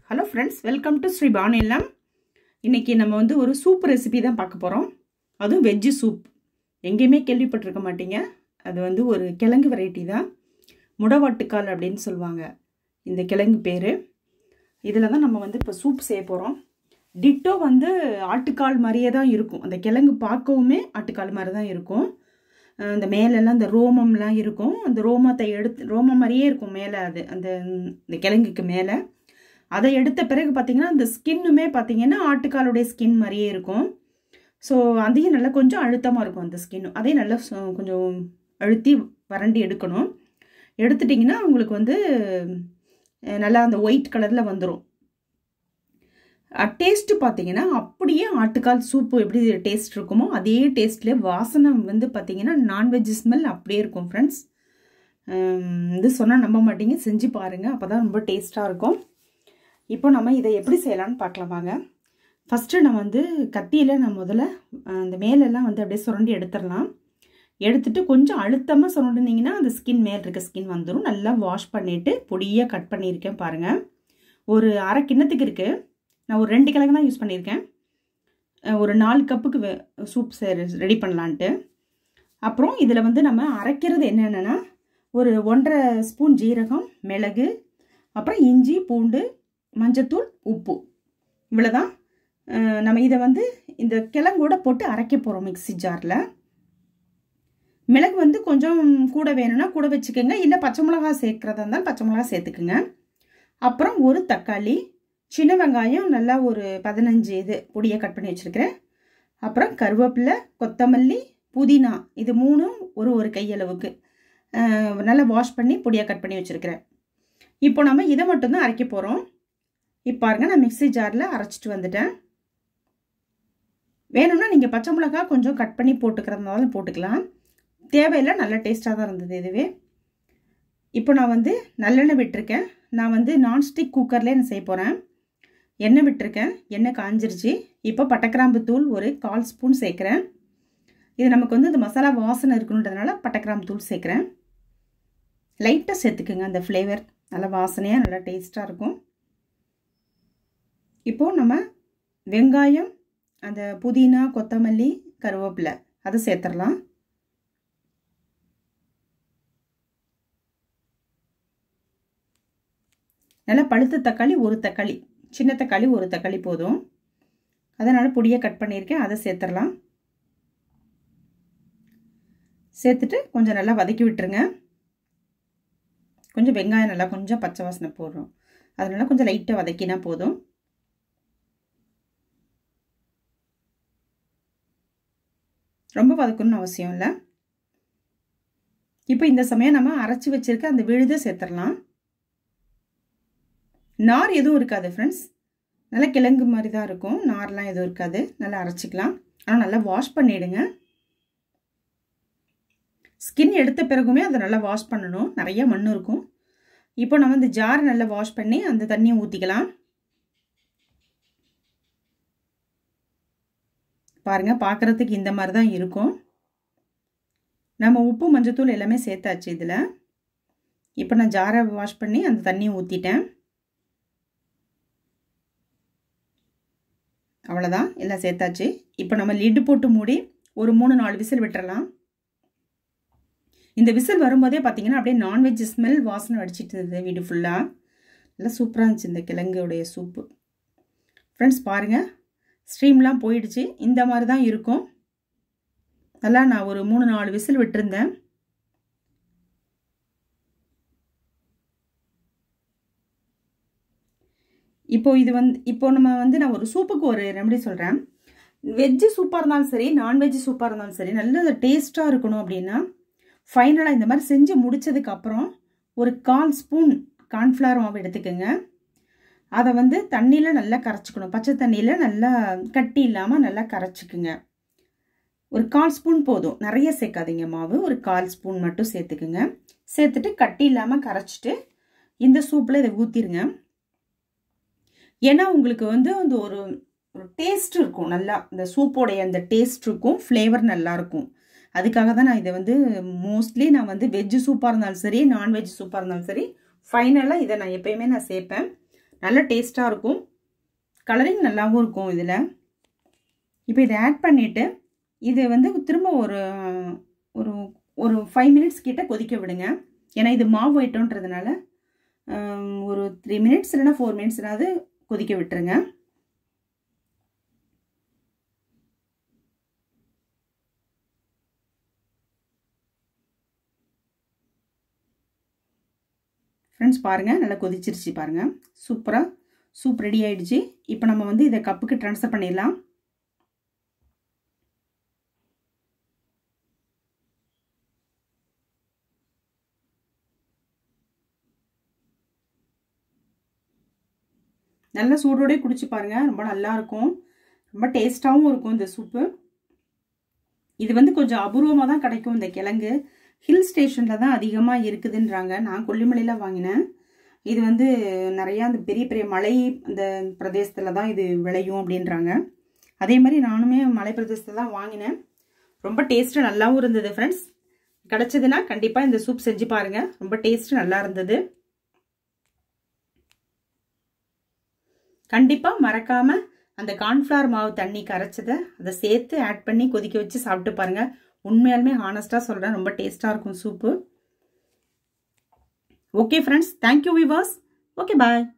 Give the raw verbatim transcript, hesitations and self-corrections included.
Hello friends, welcome to Sri BANU ILLAM. இன்னைக்கு நம்ம வந்து ஒரு சூப் ரெசிபி தான் பார்க்க போறோம். அதுவும் வெஜ் சூப். எங்கேயுமே கேள்விப்பட்டிருக்க மாட்டீங்க. அது வந்து ஒரு கிழங்கு வெரைட்டி தான். முடவாட்டுக்கால் அப்படினு சொல்வாங்க. இந்த கிழங்கு பேரு. இதல தான் நம்ம வந்து இப்ப சூப் செய்ய போறோம். டிட்டோ வந்து ஆட்டுக்கால் மாதிரியே தான் இருக்கும். அந்த கிழங்கு பார்க்கவுமே ஆட்டுக்கால் மாதிரி தான் இருக்கும். அந்த மேல எல்லாம் அந்த ரோமம்லாம் இருக்கும். அந்த ரோமத்தை எடுத்து ரோமம் மாதிரியே இருக்கும் மேல அது. அந்த இந்த கிழங்குக்கு மேல அதை எடுத்த பிறகு பார்த்தீங்கன்னா அந்த ஸ்கின்னுமே பார்த்தீங்கன்னா ஆட்டுக்காலுடைய ஸ்கின் மாதிரியே இருக்கும். ஸோ அதையும் நல்லா கொஞ்சம் அழுத்தமாக இருக்கும் அந்த ஸ்கின்னு. அதையும் நல்லா கொஞ்சம் அழுத்தி வறண்டி எடுக்கணும். எடுத்துட்டிங்கன்னா உங்களுக்கு வந்து நல்லா அந்த ஒயிட் கலரில் வந்துடும். டேஸ்ட்டு பார்த்தீங்கன்னா அப்படியே ஆட்டுக்கால் சூப்பு எப்படி டேஸ்ட் இருக்குமோ அதே டேஸ்ட்லேயே வாசனை வந்து பார்த்தீங்கன்னா நான்வெஜ் ஸ்மெல் அப்படியே இருக்கும் ஃப்ரெண்ட்ஸ். இது சொன்னால் நம்ப மாட்டீங்க, செஞ்சு பாருங்கள், அப்போ தான் ரொம்ப டேஸ்ட்டாக இருக்கும். இப்போ நம்ம இதை எப்படி செய்யலான்னு பார்க்கலாம் வாங்க. ஃபஸ்ட்டு நான் வந்து கத்தியில் நான் முதல்ல அந்த மேலெல்லாம் வந்து அப்படியே சுரண்டி எடுத்துடலாம். எடுத்துட்டு கொஞ்சம் அழுத்தமாக சுரண்டினீங்கன்னா அந்த ஸ்கின் மேல் இருக்க ஸ்கின் வந்துடும். நல்லா வாஷ் பண்ணிவிட்டு பொடியாக கட் பண்ணியிருக்கேன் பாருங்கள். ஒரு அரை கிண்ணத்துக்கு இருக்குது. நான் ஒரு ரெண்டு கிழங்கு தான் யூஸ் பண்ணியிருக்கேன். ஒரு நாலு கப்புக்கு சூப் ரெடி பண்ணலான்ட்டு. அப்புறம் இதில் வந்து நம்ம அரைக்கிறது என்னென்னா ஒரு ஒன்றரை ஸ்பூன் ஜீரகம், மிளகு, அப்புறம் இஞ்சி, பூண்டு, மஞ்சத்தூள், உப்பு, இவ்வளோதான். நம்ம இதை வந்து இந்த கிழங்கோட போட்டு அரைக்க போகிறோம் மிக்சி ஜாரில். மிளகு வந்து கொஞ்சம் கூட வேணும்னா கூட வச்சுக்கோங்க, இல்லை பச்சை மிளகா சேர்க்குறதா இருந்தாலும் பச்சை மிளகா சேர்த்துக்குங்க. அப்புறம் ஒரு தக்காளி, சின்ன வெங்காயம் நல்லா ஒரு பதினஞ்சு இது பொடியை கட் பண்ணி வச்சுருக்கிறேன். அப்புறம் கருவேப்பிலை, கொத்தமல்லி, புதினா, இது மூணும் ஒரு ஒரு கையளவுக்கு நல்லா வாஷ் பண்ணி பொடியாக கட் பண்ணி வச்சுருக்கிறேன். இப்போ நம்ம இதை மட்டும்தான் அரைக்க போகிறோம். இப்போ பாருங்க, நான் மிக்சி ஜாரில் அரைச்சிட்டு வந்துட்டேன். வேணும்னா நீங்கள் பச்சை மிளகா கொஞ்சம் கட் பண்ணி போட்டுக்கிறதுனாலும் போட்டுக்கலாம். தேவையில்லை, நல்ல டேஸ்ட்டாக தான் இருந்தது இதுவே. இப்போ நான் வந்து நல்லெண்ணெய் விட்டுருக்கேன். நான் வந்து நான்ஸ்டிக் குக்கர்லேயே நான் செய்ய போகிறேன். எண்ணெய் விட்டுருக்கேன், எண்ணெய் காஞ்சிருச்சு. இப்போ பட்டைக்கிராம்பு தூள் ஒரு கால் ஸ்பூன் சேர்க்குறேன். இது நமக்கு வந்து இந்த மசாலா வாசனை இருக்கணுன்றதுனால பட்டைக்கிராம்பு தூள் சேர்க்குறேன். லைட்டாக சேர்த்துக்குங்க, அந்த ஃப்ளேவர் நல்லா வாசனையாக நல்லா டேஸ்ட்டாக இருக்கும். இப்போது நம்ம வெங்காயம், அந்த புதினா, கொத்தமல்லி, கருவேப்பிலை அதை சேர்த்துடலாம். நல்லா பழுத்த தக்காளி ஒரு தக்காளி, சின்ன தக்காளி ஒரு தக்காளி போதும். அதனால் பொடியை கட் பண்ணியிருக்கேன், அதை சேர்த்துடலாம். சேர்த்துட்டு கொஞ்சம் நல்லா வதக்கி விட்டுருங்க. கொஞ்சம் வெங்காயம் நல்லா கொஞ்சம் பச்சை வாசனை போடுறோம், அதனால கொஞ்சம் லைட்டாக வதக்கினா போதும். ரொம்ப வதக்கணும்னு அவசியம் இல்லை. இப்போ இந்த சமயம் நம்ம அரைச்சி வச்சிருக்க அந்த விழுதை சேர்த்துடலாம். நார் எதுவும் இருக்காது ஃப்ரெண்ட்ஸ், நல்லா கிழங்கு மாதிரி தான் இருக்கும், நார்லாம் எதுவும் இருக்காது. நல்லா அரைச்சிக்கலாம், ஆனால் நல்லா வாஷ் பண்ணிவிடுங்க. ஸ்கின் எடுத்த பிறகுமே அதை நல்லா வாஷ் பண்ணணும், நிறைய மண் இருக்கும். இப்போ நம்ம இந்த ஜார் நல்லா வாஷ் பண்ணி அந்த தண்ணியை ஊற்றிக்கலாம். பாருங்க, பார்க்குறதுக்கு இந்த மாதிரி தான் இருக்கும். நம்ம உப்பு, மஞ்சத்தூள் எல்லாமே சேர்த்தாச்சு இதில். இப்போ நான் ஜாரை வாஷ் பண்ணி அந்த தண்ணியை ஊற்றிட்டேன். அவ்வளோதான், எல்லாம் சேர்த்தாச்சு. இப்போ நம்ம லிட்டு போட்டு மூடி ஒரு மூணு நாலு விசில் விட்டுறலாம். இந்த விசில் வரும்போதே பார்த்தீங்கன்னா அப்படியே நான்வெஜ் ஸ்மெல் வாசனை அடிச்சிட்டு இருந்தது வீடு ஃபுல்லாக. நல்லா சூப்பராக இருந்துச்சு இந்த கிழங்குடைய சூப்பு. ஃப்ரெண்ட்ஸ் பாருங்கள், ஸ்ட்ரீம்லாம் போயிடுச்சு. இந்த மாதிரி தான் இருக்கும். நல்லா நான் ஒரு மூணு நாலு விசில் விட்டுருந்தேன். இப்போ இது வந்து இப்போ நம்ம வந்து நான் ஒரு சூப்புக்கு ஒரு ரெமெடி சொல்கிறேன். வெஜ்ஜு சூப்பாக இருந்தாலும் சரி, நான்வெஜ் சூப்பாக இருந்தாலும் சரி, நல்ல டேஸ்ட்டாக இருக்கணும் அப்படின்னா ஃபைனலாக இந்த மாதிரி செஞ்சு முடித்ததுக்கப்புறம் ஒரு கால் ஸ்பூன் கார்ன்ஃப்ளவர் மாவு எடுத்துக்கோங்க. அதை வந்து தண்ணியில் நல்லா கரைச்சிக்கணும், பச்சை தண்ணியில் நல்லா கட்டி இல்லாமல் நல்லா கரைச்சிக்குங்க. ஒரு கால் ஸ்பூன் போதும், நிறைய சேர்க்காதீங்க மாவு, ஒரு கால் ஸ்பூன் மட்டும் சேர்த்துக்குங்க. சேர்த்துட்டு கட்டி இல்லாமல் கரைச்சிட்டு இந்த சூப்பில் இதை ஊற்றிடுங்க. ஏன்னா உங்களுக்கு வந்து அந்த ஒரு ஒரு டேஸ்ட் இருக்கும், நல்லா இந்த சூப்போடைய அந்த டேஸ்ட் இருக்கும், ஃப்ளேவர் நல்லாயிருக்கும். அதுக்காக தான் நான் இதை வந்து மோஸ்ட்லி நான் வந்து வெஜ்ஜு சூப்பாக இருந்தாலும் சரி, நான்வெஜ் சூப்பாக இருந்தாலும் சரி, ஃபைனலாக இதை நான் எப்பயுமே நான் சேர்ப்பேன். நல்ல டேஸ்ட்டாக இருக்கும், கலரிங் நல்லாவும் இருக்கும் இதில். இப்போ இதை ஆட் பண்ணிவிட்டு இது வந்து திரும்ப ஒரு ஒரு ஒரு ஃபைவ் மினிட்ஸ் கிட்ட கொதிக்க விடுங்க. ஏன்னா இது மாவு ஐட்டம்ன்றதுனால ஒரு த்ரீ மினிட்ஸ் இல்லைன்னா ஃபோர் மினிட்ஸ்னாவது கொதிக்க விட்டுருங்க. ஃப்ரெண்ட்ஸ் பாருங்கள், நல்லா கொதிச்சிருச்சு பாருங்கள். சூப்பராக சூப் ரெடி ஆகிடுச்சு. இப்போ நம்ம வந்து இதை கப்புக்கு ட்ரான்ஸ்ஃபர் பண்ணிடலாம். நல்லா சூடோடே குடிச்சு பாருங்கள், ரொம்ப நல்லா இருக்கும், ரொம்ப டேஸ்ட்டாகவும் இருக்கும் இந்த சூப்பு. இது வந்து கொஞ்சம் அபூர்வமாக தான் கிடைக்கும் இந்த கிழங்கு. ஹில் ஸ்டேஷனில் தான் அதிகமாக இருக்குதுன்றாங்க. நான் கொல்லிமலையில் வாங்கினேன். இது வந்து நிறையா அந்த பெரிய பெரிய மலை அந்த பிரதேசத்தில் தான் இது விளையும் அப்படின்றாங்க. அதே மாதிரி நானுமே மலை பிரதேசத்தில் தான் வாங்கினேன். ரொம்ப டேஸ்ட்டு நல்லாவும் இருந்தது ஃப்ரெண்ட்ஸ். கிடச்சதுன்னா கண்டிப்பாக இந்த சூப் செஞ்சு பாருங்கள், ரொம்ப டேஸ்ட்டு நல்லா இருந்தது. கண்டிப்பாக மறக்காமல் அந்த கார்ன்ஃப்ளவர் மாவு தண்ணி கரைச்சதை அதை சேர்த்து ஆட் பண்ணி கொதிக்க வச்சு சாப்பிட்டு பாருங்கள். உண்மையாலுமே ஹானஸ்ட்டாக சொல்கிறேன், ரொம்ப டேஸ்ட்டாக இருக்கும் soup. Okay friends, thank you viewers. Okay பாய்.